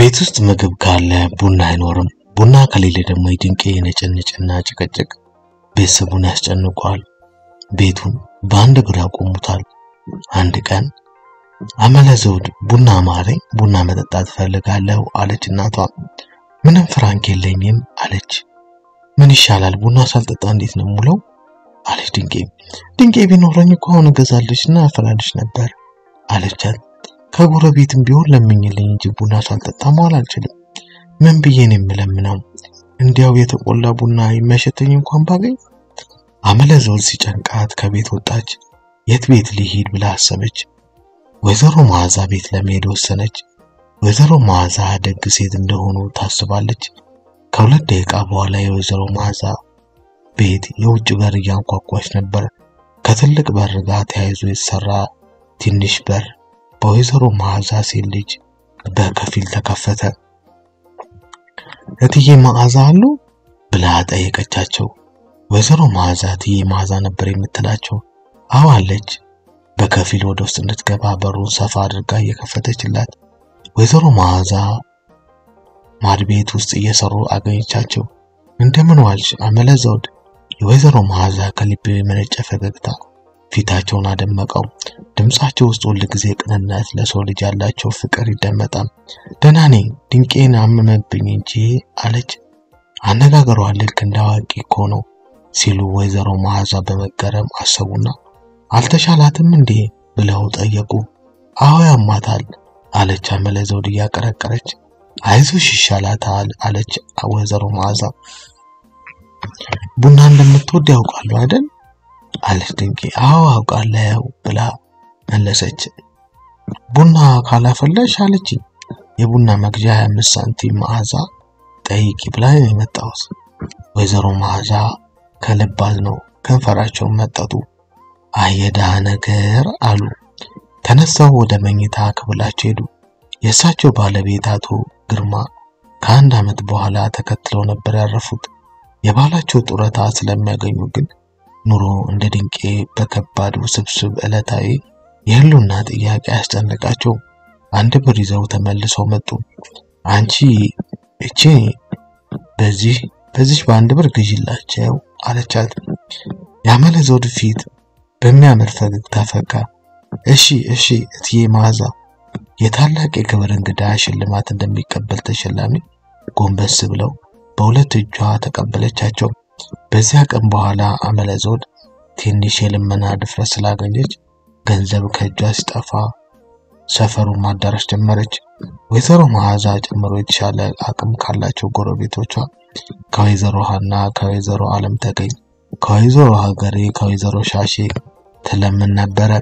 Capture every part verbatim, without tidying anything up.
ቤት ውስጥ ምግብ ካለ ቡና አይኖርም ቡና ከሌለ ደግሞ ይድንቄ የነጨነጭና ጭቅጭቅ ቤተሰቡን ያስጨንቋል ቤቱን በአንድ እግር ያቆሙታል አንድ ቀን አመለ ዘውድ ቡና ማረኝ ቡና መጠጣት ፈልጋለሁ አለች እናቷ ምንም ፍራንክ የለኝም አለች ምን ይሻላል ቡና ሳልጠጣ እንዴት ነው ሙለው አለች ድንቄ ድንቄ ቢኖረኝ እኮ አሁን ገዛልሽና አፈላልሽ ነበር አለቻት ከጎረቤትም ቢሆን ለምኝልኝ እንጂ ቡና ሳልጠጣ መዋል አልችልም ምን ብዬ ነው የምለምነው እንዲያው የተቆላ ቡና ይመሸተኝ እንኳን ባገኝ አመለ ዘውድ ሲጨንቃት ከቤት ወጣች የት ቤት ሊሄድ ብላ አሰበች ወይዘሮ ማዛ ቤት ለመሄድ ወሰነች ወይዘሮ ማዛ ደግ ሴት እንደሆኑ ታስባለች ከሁለት ደቂቃ በኋላ የወይዘሮ ማዛ ቤት የውጭ በር ያንኳኳች ነበር ከትልቅ በር ጋር ተያይዞ የተሰራ ትንሽ በር በወይዘሮ ማዛ ሴት ልጅ በከፊል ተከፈተ እትዬ ማዛ አሉ ብላ ጠየቀቻቸው ወይዘሮ ማዛ እትዬ ማዛ ነበር የምትላቸው አዎ አለች በከፊል ወደ ውስጥ እንድትገባ በሩን ሰፋ አድርጋ እየከፈተችላት ወይዘሮ ማዛ ማድቤት ውስጥ እየሰሩ አገኘቻቸው እንደምን ዋልሽ አመለ ዘውድ የወይዘሮ ማዛ ከልብ የመነጨ ፈገግታ ፊታቸውን አደመቀው ድምጻቸው ውስጥ ሁሉ ጊዜ ቅንነት ለሰው ልጅ ያላቸው ፍቅር ይደመጣል ደህና ነኝ ድንቄን አመመብኝ እንጂ አለች አነጋገሯ ልክ እንዳዋቂ እኮ ነው ሲሉ ወይዘሮ ማዛ በመገረም አሰቡና አልተሻላትም እንዴ ብለው ጠየቁ አዎ ያማታል አለች አመለ ዘውድ ያቀረቀረች አይዞሽ ይሻላታል አለች ወይዘሮ ማዛ ቡና እንደምትወድ ያውቃሉ አይደል አለች ድንቄ አዎ አውቃለሁ ብላ መለሰች ቡና ካላፈለሽ አለች የቡና መግዣ ሃያ አምስት ሳንቲም ማዛ ጠይቂ ብላ የመጣው ወይዘሮ ማዛ ከልባል ነው ከንፈራቸው መጣጡ አየዳ ነገር አሉ ተነሳው ወደ መኝታ ክፍላቸው ሄዱ የሳቸው ባለቤት አቶ ግርማ ከአንድ አመት በኋላ ተከትለው ነበር ያረፉት የባላቸው ጡረታ ስለሚያገኙ ግን ኑሮ እንደ ድንቄ በከባድ ውስብስብ ዕለታዊ የህልውና ጥያቄ ያስጨነቃቸው አንድ ብር ይዘው ተመልሰው መጡ አንቺ እቺ በዚህ በዚህ በአንድ ብር ግዢላቸው አለቻት ያመለ ዘውድ ፊት በሚያምር ፈገግታ ፈካ እሺ እሺ እትዬ ማዛ የታላቅ የክብር እንግዳ ሽልማት እንደሚቀበል ተሸላሚ ጎንበስ ብለው በሁለት እጇ ተቀበለቻቸው በዚያ ቀን በኋላ አመለ ዘውድ ትንሽ የልመና ድፍረት ስላገኘች ገንዘብ ከእጇ ሲጠፋ ሰፈሩ ማዳረስ ጀመረች ወይዘሮ ማዛ ጨምሮ የተሻለ አቅም ካላቸው ጎረቤቶቿ ከወይዘሮ ሀና ከወይዘሮ ዓለም ተገኝ ከወይዘሮ ሀገሬ ከወይዘሮ ሻሼ ተለምን ነበር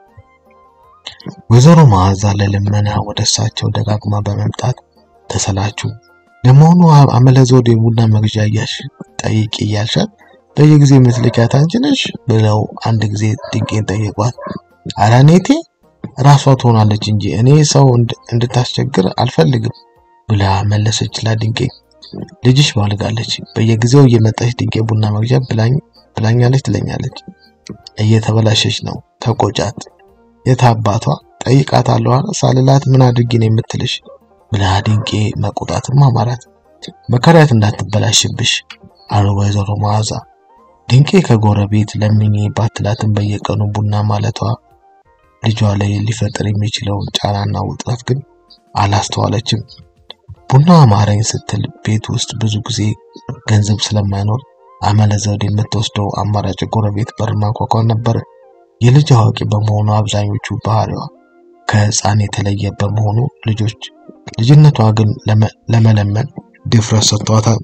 ወይዘሮ ማዛ ለልመና ወደሳቸው ደጋግማ በመምጣት ተሰላቹ ለመሆኑ አመለ ዘውድ የቡና መግዣ ያሽ ጠይቂ ያልሻት በየጊዜው መስለቂያት አንቺ ነሽ ብለው አንድ ጊዜ ድንቄን ጠየቋት አራኔቴ ራሷ ትሆናለች እንጂ እኔ ሰው እንድታስቸግር አልፈልግም ብላ መለሰችላት ድንቄ ልጅሽ ባልጋለች በየጊዜው እየመጣች ድንቄ ቡና መግዣ ብላኝ ብላኛለች ትለኛለች እየተበላሸች ነው ተቆጫት የታባቷ ጠይቃታለሁ ሳልላት ምን አድርጊ ነው የምትልሽ ብላ ድንቄ መቆጣትም አማራት መከራያት እንዳትበላሽብሽ አሉ ወይዘሮ ማዛ ድንቄ ከጎረቤት ለምኝ ባትላትን በየቀኑ ቡና ማለቷ ልጇ ላይ ሊፈጠር የሚችለው ጫናና ውጥረት ግን አላስተዋለችም ቡና ማረኝ ስትል ቤት ውስጥ ብዙ ጊዜ ገንዘብ ስለማይኖር አመለ ዘውድ የምትወስደው አማራጭ ጎረቤት በር ማንኳኳት ነበር የልጅ አዋቂ በመሆኑ አብዛኞቹ ባህሪዋ ከህፃን የተለየ በመሆኑ ልጆች ልጅነቷ ግን ለመለመን ድፍረት ሰጥቷታል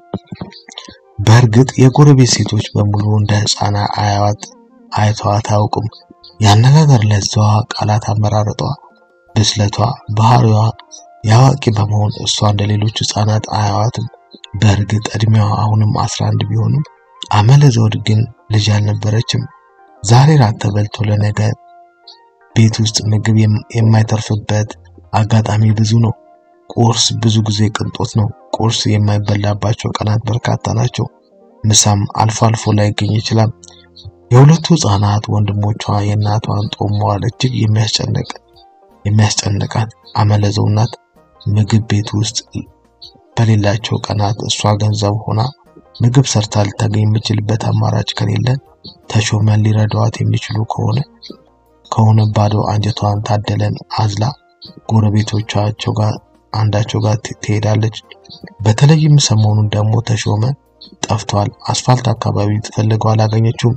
በርግጥ የጎረቤት ሴቶች በሙሉ እንደ ህፃና አያዋት አይተዋት አውቁም ያነጋገር ለዛዋ ቃላት አመራረጧ ብስለቷ ባህሪዋ ያዋቂ በመሆኑ እሷ እንደሌሎች ህፃናት አያዋትም በርግጥ እድሜዋ አሁንም አስራ አንድ ቢሆንም አመለ ዘውድ ግን ልጅ አልነበረችም ዛሬ ራት ተበልቶ ለነገ ቤት ውስጥ ምግብ የማይተርፍበት አጋጣሚ ብዙ ነው ቁርስ ብዙ ጊዜ ቅንጦት ነው ቁርስ የማይበላባቸው ቀናት በርካታ ናቸው ምሳም አልፎ አልፎ ላይ ገኝ ይችላል የሁለቱ ህፃናት ወንድሞቿ የናቷን ጦም መዋል እጅግ የሚያስጨንቅ የሚያስጨንቃት አመለ ዘውድ ናት ምግብ ቤት ውስጥ በሌላቸው ቀናት እሷ ገንዘብ ሆና ምግብ ሰርታ ልታገኝ የምትችልበት አማራጭ ከሌለ ተሾመን ሊረዳዋት የሚችሉ ከሆነ ከሆነ ባዶ አንጀቷን ታደለን አዝላ ጎረቤቶቻቸው ጋር አንዳቸው ጋር ትሄዳለች። በተለይም ሰሞኑን ደግሞ ተሾመ ጠፍቷል፣ አስፋልት አካባቢ ትፈልገው አላገኘችውም።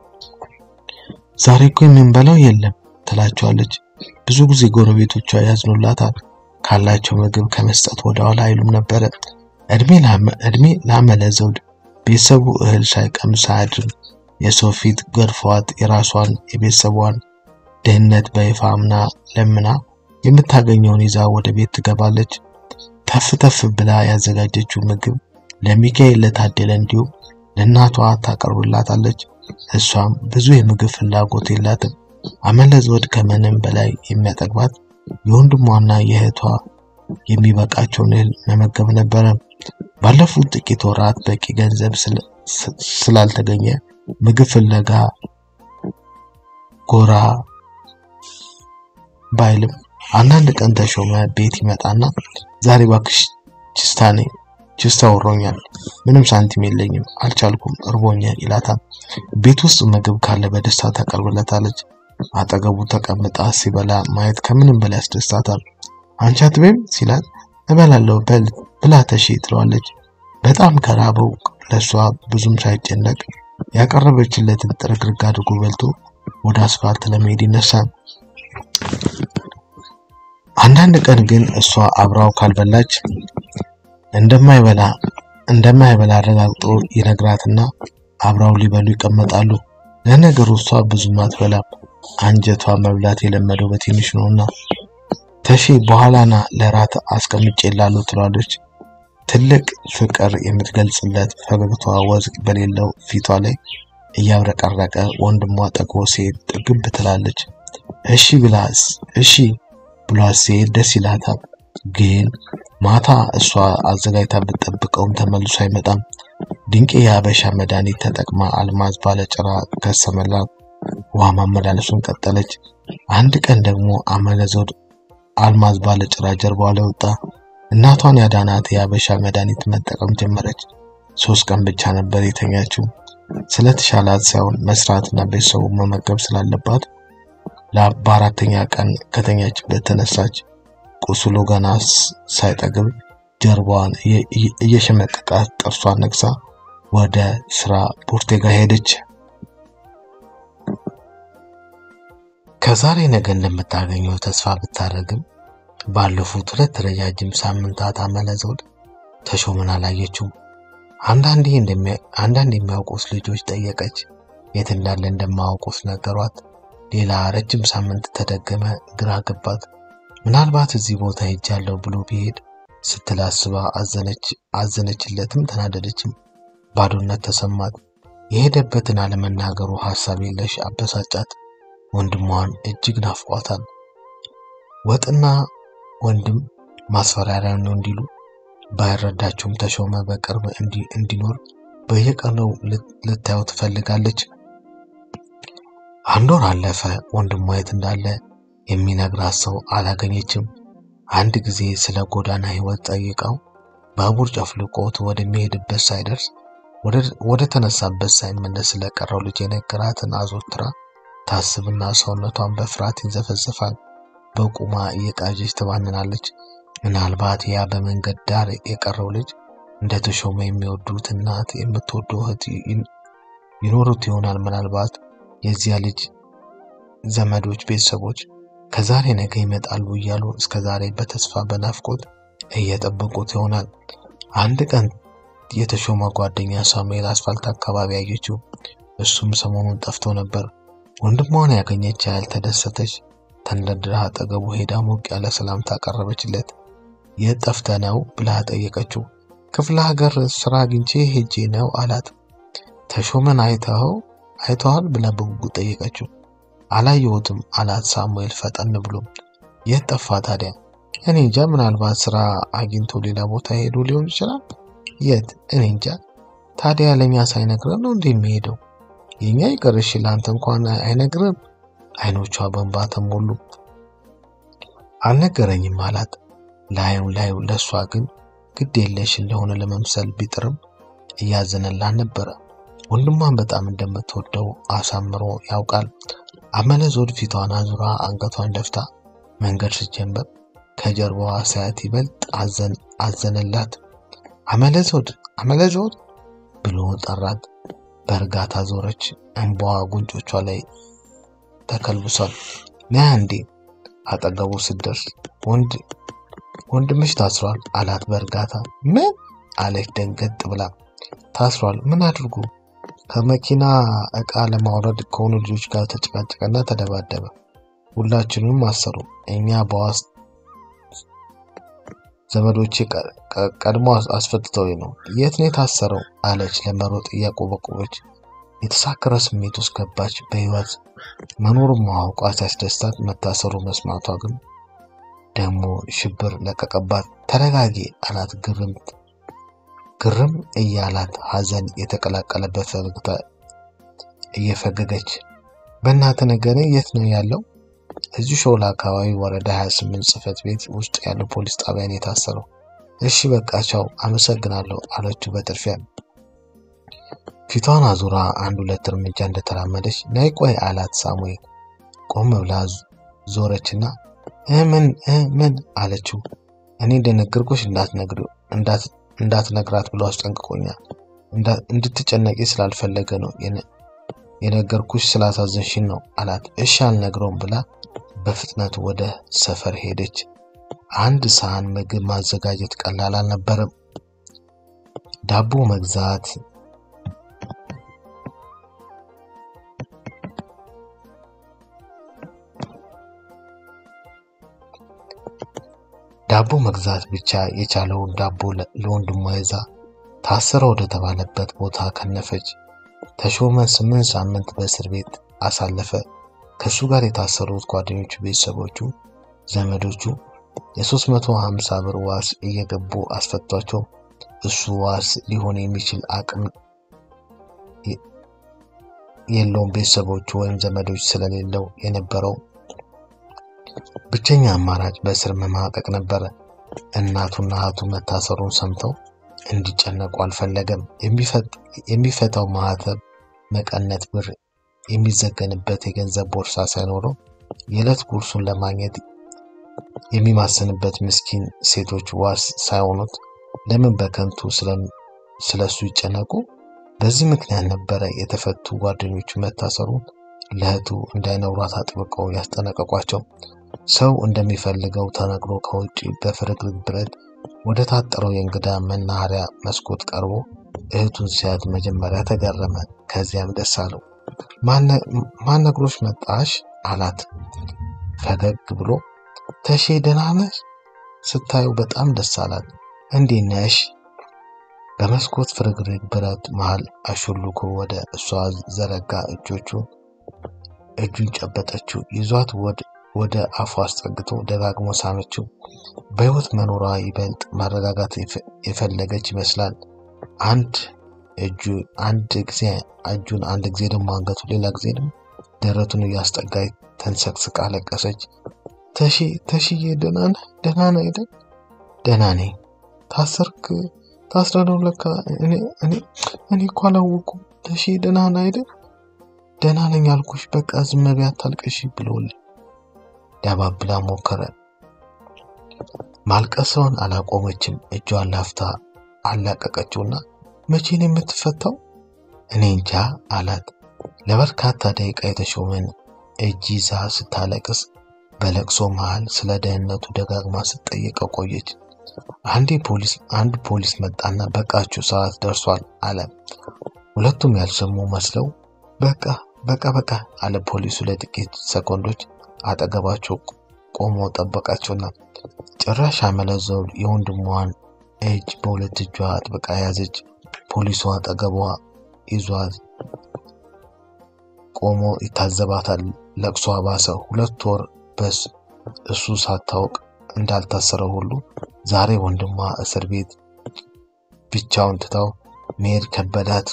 ዛሬ እኮ የምንበላው የለም ትላቸዋለች። ብዙ ጊዜ ጎረቤቶቿ ያዝኑላታል። ካላቸው ምግብ ከመስጠት ወደ ኋላ አይሉም ነበር። እድሜ ላመ እድሜ ላመለ ዘውድ ቤተሰቡ እህል ሳይቀምስ አያድርም። የሰው ፊት ገርፏት የራሷን የቤተሰቧን ደህንነት በይፋምና ለምና የምታገኘውን ይዛ ወደ ቤት ትገባለች። ተፍ ተፍ ብላ ያዘጋጀችው ምግብ ለሚካኤል ለታደለ እንዲሁ ለእናቷ ታቀርብላታለች። እሷም ብዙ የምግብ ፍላጎት የላትም። አመለ ዘውድ ከምንም በላይ የሚያጠግባት የወንድሟና የእህቷ የሚበቃቸውን እህል መመገብ ነበር። ባለፉት ጥቂት ወራት በቂ ገንዘብ ስላልተገኘ ምግብ ፍለጋ ጎራ ባይልም አንዳንድ ቀን ተሾመ ቤት ይመጣና ዛሬ ባክሽ ችስታኔ ችስታ ወሮኛል፣ ምንም ሳንቲም የለኝም፣ አልቻልኩም፣ እርቦኛል ይላታል። ቤት ውስጥ ምግብ ካለ በደስታ ታቀርብለታለች። አጠገቡ ተቀምጣ ሲበላ ማየት ከምንም በላይ ያስደስታታል። አንቺ አትበይም ሲላት እበላለሁ በል ብላ ተሺ ትለዋለች። በጣም ከራበው ለሷ ብዙም ሳይጨነቅ ያቀረበችለትን ጥርግርግ አድርጎ በልቶ ወደ አስፋልት ለመሄድ ይነሳል። አንዳንድ ቀን ግን እሷ አብራው ካልበላች እንደማይበላ እንደማይበላ አረጋግጦ ይነግራትና አብራው ሊበሉ ይቀመጣሉ። ለነገሩ እሷ ብዙም አትበላም፣ አንጀቷ መብላት የለመደው በትንሽ ነውና። ተሺ በኋላና ለራት አስቀምጬላለሁ ትላለች። ትልቅ ፍቅር የምትገልጽለት ፈገግታዋ ወዝ በሌለው ፊቷ ላይ እያብረቀረቀ ወንድሟ ጠግቦ ሲሄድ ጥግብ ትላለች። እሺ ብላስ እሺ ብሏት ሲሄድ ደስ ይላታል። ግን ማታ እሷ አዘጋጅታ ብትጠብቀውም ተመልሶ አይመጣም። ድንቄ የሀበሻ መድኃኒት ተጠቅማ አልማዝ ባለጭራ ከሰመላት ውሃ ማመላለሱን ቀጠለች። አንድ ቀን ደግሞ አመለ ዘውድ አልማዝ ባለጭራ ጀርባዋ ላይ ወጣ። እናቷን ያዳናት የሀበሻ መድኃኒት መጠቀም ጀመረች። ሶስት ቀን ብቻ ነበር የተኛችው። ስለተሻላት ሳይሆን መስራትና ቤተሰቡ መመገብ ስላለባት ለአራተኛ ቀን ከተኛችበት ተነሳች። ቁስሉ ገና ሳይጠግብ ጀርባዋን እየሸመቀቃት ጥርሷን ነክሳ ወደ ስራ ቡርቴ ጋር ሄደች። ከዛሬ ነገ እንደምታገኘው ተስፋ ብታደርግም ባለፉት ሁለት ረጃጅም ሳምንታት አመለ ዘውድ ተሾመን አላየችው። አንዳንዴ እንደሚያ አንዳንድ የሚያውቁት ልጆች ጠየቀች። የት እንዳለ እንደማያውቁት ነገሯት። ሌላ ረጅም ሳምንት ተደገመ። ግራ ገባት። ምናልባት እዚህ ቦታ ሄጃለሁ ብሎ ቢሄድ ስትላስባ አዘነች አዘነችለትም ተናደደችም። ባዶነት ተሰማት። የሄደበትን አለመናገሩ ሐሳብ የለሽ አበሳጫት። ወንድሟን እጅግ ናፍቋታል። ወጥና ወንድም ማስፈራሪያ ነው እንዲሉ ባይረዳቸውም ተሾመ በቅርብ እንዲ እንዲኖር በየቀኑ ልታየው ትፈልጋለች። አንድ ወር አለፈ። ወንድሟ የት እንዳለ የሚነግራት ሰው አላገኘችም። አንድ ጊዜ ስለ ጎዳና ህይወት ጠይቀው ባቡር ጨፍልቆት ወደሚሄድበት ሳይደርስ ወደ ወደ ተነሳበት ሳይመለስ ስለቀረው ልጅ የነገራትን አዞትራ ታስብና ሰውነቷን በፍርሃት ይንዘፈዘፋል። በቁማ እየቃዠች ትባንናለች። ምናልባት ያ በመንገድ ዳር የቀረው ልጅ እንደተሾመ የሚወዱት እናት የምትወደው እህት ይኖሩት ይሆናል። ምናልባት የዚያ ልጅ ዘመዶች ቤተሰቦች ከዛሬ ነገ ይመጣሉ እያሉ እስከዛሬ በተስፋ በናፍቆት እየጠበቁት ይሆናል። አንድ ቀን የተሾመ ጓደኛ ሳሙኤል አስፋልት አካባቢ ያየችው። እሱም ሰሞኑን ጠፍቶ ነበር። ወንድሟን ያገኘች ያህል ተደሰተች። ተንደርድራ አጠገቡ ሄዳ ሞቅ ያለ ሰላምታ አቀረበችለት። የት ጠፍተህ ነው ብላ ጠየቀችው። ክፍለ ሀገር ስራ አግኝቼ ሄጄ ነው አላት። ተሾመን አይተኸው አይተዋል ብላ በጉጉት ጠየቀችው። አላየሁትም አላት ሳሙኤል ፈጠን ብሎ። የት ጠፋ ታዲያ? እኔ እንጃ፣ ምናልባት ስራ አግኝቶ ሌላ ቦታ ሄዶ ሊሆን ይችላል። የት? እኔ እንጃ። ታዲያ ለኛ ሳይነግረን ነው እንደሚሄደው? የኛ ይቀርሽ ላንተ እንኳን አይነግርም። አይኖቿ በእንባ ተሞሉ። አልነገረኝም አላት። ላዩ ላዩ ለሷ ግን ግድ የለሽ እንደሆነ ለመምሰል ቢጥርም እያዘነላት ነበር። ወንድሟን በጣም እንደምትወደው አሳምሮ ያውቃል። አመለ ዞድ ፊቷን አዙራ አንገቷን ደፍታ መንገድ ስትጀምር ከጀርባዋ ሳያት ይበልጥ አዘን አዘነላት። አመለ ዞድ አመለ ዞድ ብሎ ጠራት። በእርጋታ ዞረች። እንባዋ ጉንጮቿ ላይ ተከልብሷል። ና እንዴ አጠገቡ ስትደርስ ወንድ ወንድምሽ ታስሯል አላት በእርጋታ። ምን አለች ደንገጥ ብላ። ታስሯል? ምን አድርጉ? ከመኪና እቃ ለማውረድ ከሆኑ ልጆች ጋር ተጨቃጨቀና ተደባደበ። ሁላችንም አሰሩ። እኛ በዋስ ዘመዶቼ ቀድሞ አስፈትተው ነው። የት ነው የታሰረው? አለች ለመሮጥ እያቆበቆበች። የተሳከረ ስሜት ውስጥ ገባች። በህይወት መኖሩን ማወቋ ሲያስደስታት መታሰሩ መስማቷ ግን ደግሞ ሽብር ለቀቀባት። ተረጋጊ አላት ግርም ግርም እያላት ሐዘን የተቀላቀለበት ፈገግታ እየፈገገች። በእናትህ ነገሬ የት ነው ያለው? እዚህ ሾላ አካባቢ ወረዳ ሃያ ስምንት ጽፈት ቤት ውስጥ ያለው ፖሊስ ጣቢያ ነው የታሰረው። እሺ በቃ ቻው አመሰግናለሁ አለችው በጥርፊያ። ፊቷን አዙራ አንድ ሁለት እርምጃ እንደተራመደች ነይ ቆይ አላት ሳሙኤል። ቆም ብላ ዞረችና ምን ምን አለችው። እኔ እንደነገርኩሽ እንዳትነግሩ እንዳት እንዳትነግራት ብሎ አስጠንቅቆኛል። እንድትጨነቂ ስላልፈለገ ነው የነገርኩሽ ስላሳዘንሽኝ ነው አላት። እሺ አልነግረውም ብላ በፍጥነት ወደ ሰፈር ሄደች። አንድ ሳህን ምግብ ማዘጋጀት ቀላል አልነበረም። ዳቦ መግዛት ዳቦ መግዛት ብቻ የቻለው ዳቦ ለወንድሟ ይዛ ታሰረ ወደ ተባለበት ቦታ ከነፈች። ተሾመ ስምንት ሳምንት በእስር ቤት አሳለፈ። ከሱ ጋር የታሰሩት ጓደኞቹ፣ ቤተሰቦቹ፣ ዘመዶቹ የሶስት መቶ ሃምሳ ብር ዋስ እየገቡ አስፈቷቸው። እሱ ዋስ ሊሆን የሚችል አቅም የለውም። ቤተሰቦቹ ወይም ዘመዶች ስለሌለው የነበረው ብቸኛ አማራጭ በእስር መማቀቅ ነበር። እናቱና እህቱ መታሰሩን ሰምተው እንዲጨነቁ አልፈለገም። የሚፈታው ማህተብ መቀነት ብር የሚዘገንበት የገንዘብ ቦርሳ ሳይኖረው የዕለት ጉርሱን ለማግኘት የሚማሰንበት ምስኪን ሴቶች ዋስ ሳይሆኑት ለምን በከንቱ ስለሱ ይጨነቁ? በዚህ ምክንያት ነበረ የተፈቱ ጓደኞቹ መታሰሩን ለእህቱ እንዳይነግሯት አጥብቀው ያስጠነቀቋቸው። ሰው እንደሚፈልገው ተነግሮ ከውጪ በፍርግርግ ብረት ወደ ታጠረው የእንግዳ መናኸሪያ መስኮት ቀርቦ እህቱን ሲያት መጀመሪያ ተገረመ። ከዚያም ደስ አለው። ማን ነግሮሽ መጣሽ አላት ፈገግ ብሎ። ተሼ ደህና ነሽ? ስታየው በጣም ደስ አላት። እንዴት ነሽ? በመስኮት ፍርግርግ ብረት መሃል አሹልኮ ወደ እሷ ዘረጋ። እጆቹ እጁን ጨበጠችው። ይዟት ወደ ወደ አፏ አስጠግቶ ደጋግሞ ሳመችው። በህይወት መኖሯ ይበልጥ ማረጋጋት የፈለገች ይመስላል። አንድ እጁ አንድ ጊዜ እጁን አንድ ጊዜ ደግሞ አንገቱ ሌላ ጊዜ ደግሞ ደረቱን እያስጠጋች ተንሰቅስቃ አለቀሰች። ተሺ ተሺዬ ደህና ነህ? ደህና ነህ አይደል? ደህና ነኝ። ታሰርክ ታስረው ለካ እኔ እኔ እኔ እኮ አላወኩም። ተሺ ደህና ነህ አይደል? ደህና ነኝ አልኩሽ። በቃ ዝም በይ አታልቅሽ ብሎል ዳባብላ ሞከረ። ማልቀሷን አላቆመችም። እጇን ላፍታ አላቀቀችውና መቼ ነው የምትፈታው? እኔ እንጃ አላት። ለበርካታ ደቂቃ የተሾመን እጅ ይዛ ስታለቅስ በለቅሶ መሃል ስለ ደህንነቱ ደጋግማ ስትጠይቀው ቆየች። አንዴ ፖሊስ አንድ ፖሊስ መጣና በቃችሁ ሰዓት ደርሷል አለ። ሁለቱም ያልሰሙ መስለው በቃ በቃ በቃ አለ። ፖሊሱ ለጥቂት ሰኮንዶች አጠገባቸው ቆሞ ጠበቃቸውና ጭራሽ አመለዘው የወንድሟን እጅ በሁለት እጇ አጥብቃ ያዘች። ፖሊሱ አጠገቧ ይዟት ቆሞ ይታዘባታል። ለቅሶ ባሰ። ሁለት ወር በስ እሱ ሳታውቅ እንዳልታሰረ ሁሉ ዛሬ ወንድሟ እስር ቤት ብቻውን ትታው መሄድ ከበዳት።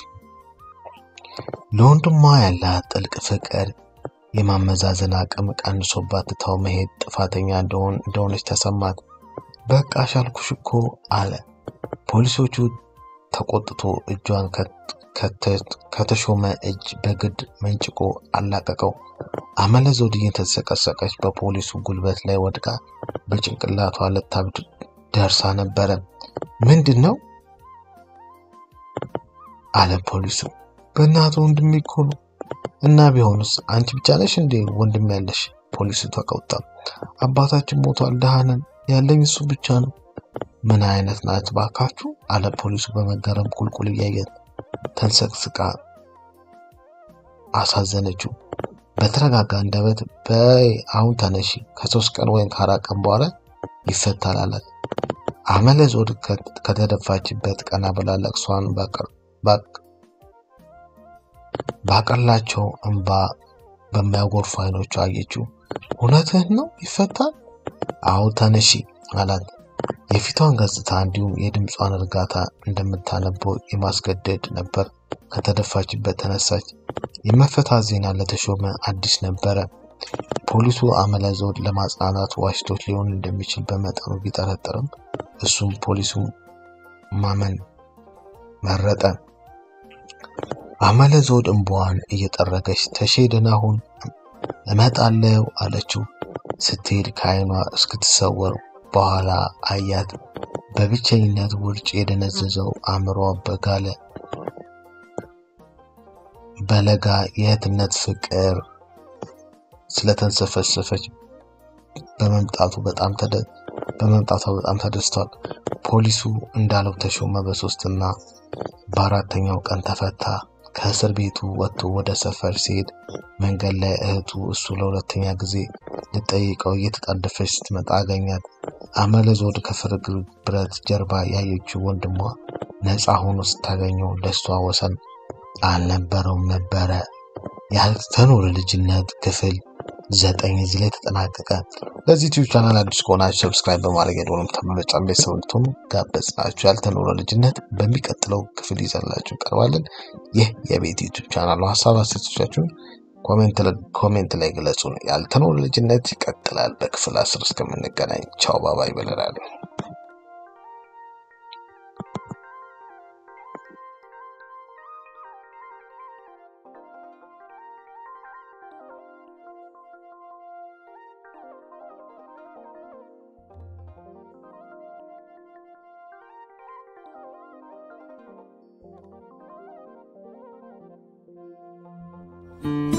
ለወንድሟ ያላት ጥልቅ ፍቅር የማመዛዘን አቅም ቀንሶባት ትታው መሄድ ጥፋተኛ እንደሆነ እንደሆነች ተሰማት። በቃ ሻልኩሽ እኮ አለ። ፖሊሶቹ ተቆጥቶ እጇን ከተሾመ እጅ በግድ መንጭቆ አላቀቀው። አመለ ዘውድ እየተሰቀሰቀች በፖሊሱ ጉልበት ላይ ወድቃ በጭንቅላቷ ልታብድ ደርሳ ነበረ። ምንድነው አለ ፖሊሱ። በእናቱ ወንድሜ እኮ ነው። እና ቢሆንስ አንቺ ብቻ ነሽ እንዴ ወንድም ያለሽ? ፖሊሱ ተቆጣ። አባታችን ሞቷል፣ ደሃነን፣ ያለኝ እሱ ብቻ ነው። ምን አይነት ናት ባካችሁ አለ ፖሊሱ በመገረም ቁልቁል እያየት። ተንሰቅስቃ አሳዘነችው። በተረጋጋ አንደበት በይ አሁን ተነሺ፣ ከሶስት ቀን ወይም ከአራት ቀን በኋላ ይፈታል አላት። አመለ ዘውድ ከተደፋችበት ቀና ብላ ለቅሷን ባቀላቸው እንባ በሚያጎርፉ አይኖቹ አየችው። እውነትህን ነው ይፈታል? አዎ ተነሺ አላት። የፊቷን ገጽታ እንዲሁም የድምጿን እርጋታ እንደምታነበው የማስገደድ ነበር። ከተደፋችበት ተነሳች። የመፈታት ዜና ለተሾመ አዲስ ነበረ። ፖሊሱ አመለ ዘውድ ለማጽናናት ዋሽቶት ሊሆን እንደሚችል በመጠኑ ቢጠረጠርም እሱም ፖሊሱ ማመን መረጠ። አመለ ዘውድ እንባዋን እየጠረገች ተሸደና ሁን እመጣለሁ አለችው። ስትሄድ ከዓይኗ እስክትሰወር በኋላ አያት። በብቸኝነት ውርጭ የደነዘዘው አእምሮ በጋለ በለጋ የእህትነት ፍቅር ስለተንሰፈሰፈች በመምጣቱ በጣም ተደ በመምጣቷ በጣም ተደስቷል። ፖሊሱ እንዳለው ተሾመ በሶስትና በአራተኛው ቀን ተፈታ። ከእስር ቤቱ ወጥቶ ወደ ሰፈር ሲሄድ መንገድ ላይ እህቱ እሱ ለሁለተኛ ጊዜ ልጠይቀው እየተጣደፈች ስትመጣ አገኛት። አመለ ዘውድ ከፍርግርግ ብረት ጀርባ ያየችው ወንድሟ ነፃ ሆኖ ስታገኘው ደስቷ ወሰን አልነበረውም ነበረ። ያልተኖረ ልጅነት ክፍል ዘጠኝ እዚህ ላይ ተጠናቀቀ። ለዚህ ዩቲዩብ ቻናል አዲስ ከሆናችሁ ሰብስክራይብ በማድረግ የደወሉን ተመልካቾች ቤተሰብ እንድትሆኑ ጋበዝናችሁ። ያልተኖረ ልጅነት በሚቀጥለው ክፍል ይዘንላችሁ እንቀርባለን። ይህ የቤት ዩቲዩብ ቻናል ነው። ሐሳብ አስተያየቶቻችሁን ኮሜንት ኮሜንት ላይ ግለጹ። ያልተኖረ ልጅነት ይቀጥላል። በክፍል አስር እስከምንገናኝ ቻው ባባይ ብለናል። Mm-hmm.